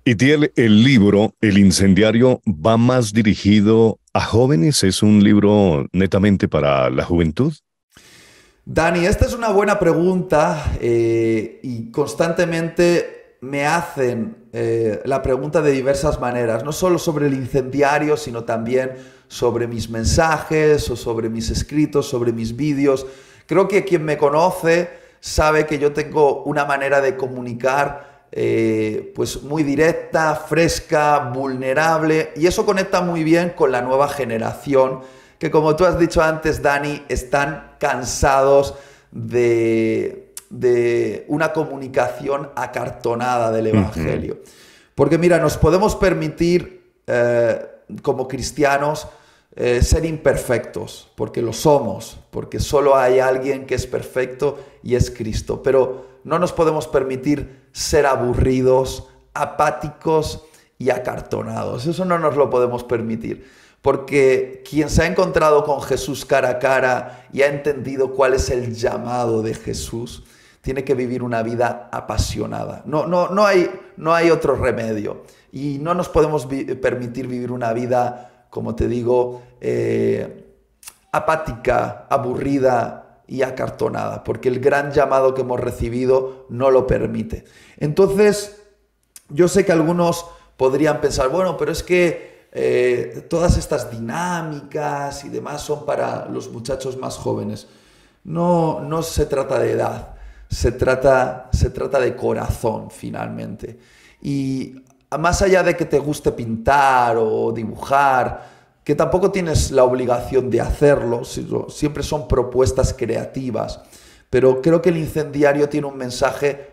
Y tiene el libro, El Incendiario, va más dirigido a jóvenes. ¿Es un libro netamente para la juventud? Dani, esta es una buena pregunta y constantemente me hacen la pregunta de diversas maneras, no solo sobre el incendiario, sino también sobre mis mensajes o sobre mis escritos, sobre mis vídeos. Creo que quien me conoce sabe que yo tengo una manera de comunicar pues muy directa, fresca, vulnerable y eso conecta muy bien con la nueva generación que como tú has dicho antes, Dani, están cansados de una comunicación acartonada del Ujú. Evangelio. Porque mira, nos podemos permitir como cristianos ser imperfectos, porque lo somos, porque solo hay alguien que es perfecto y es Cristo. Pero no nos podemos permitir ser aburridos, apáticos y acartonados. Eso no nos lo podemos permitir. Porque quien se ha encontrado con Jesús cara a cara y ha entendido cuál es el llamado de Jesús, tiene que vivir una vida apasionada. No hay otro remedio. Y no nos podemos permitir vivir una vida, como te digo, apática, aburrida y acartonada, porque el gran llamado que hemos recibido no lo permite. Entonces, yo sé que algunos podrían pensar, bueno, pero es que todas estas dinámicas y demás son para los muchachos más jóvenes. No se trata de edad, se trata de corazón finalmente. Y más allá de que te guste pintar o dibujar, que tampoco tienes la obligación de hacerlo, siempre son propuestas creativas, pero creo que el incendiario tiene un mensaje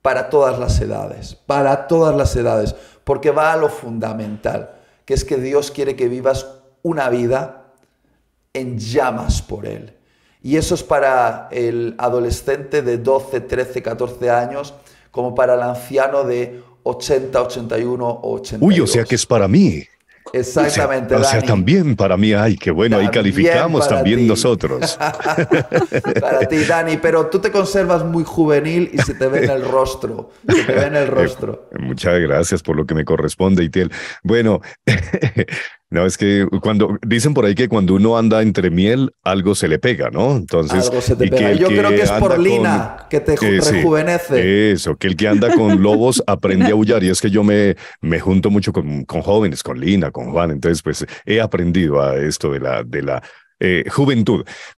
para todas las edades, porque va a lo fundamental, que es que Dios quiere que vivas una vida en llamas por Él. Y eso es para el adolescente de 12, 13, 14 años, como para el anciano de 80, 81 o Uy, o sea que 82. es para mí. Exactamente, O sea, Dani. también para mí. Ay, qué bueno, ahí También calificamos para también ti. nosotros. Para ti, Dani, pero tú te conservas muy juvenil y se te ve en el rostro. Se te ve en el Eh, rostro. Muchas gracias por lo que me corresponde, Itiel. Bueno, no, es que cuando dicen por ahí que cuando uno anda entre miel, algo se le pega, ¿no? Entonces, Algo se te y que pega. Y el yo creo que que es por anda con, Lina que te sí, rejuvenece. eso, que el que anda con lobos aprende a aullar. Y es que yo me junto mucho con jóvenes, con Lina, con Juan. Entonces, pues he aprendido a esto de la juventud.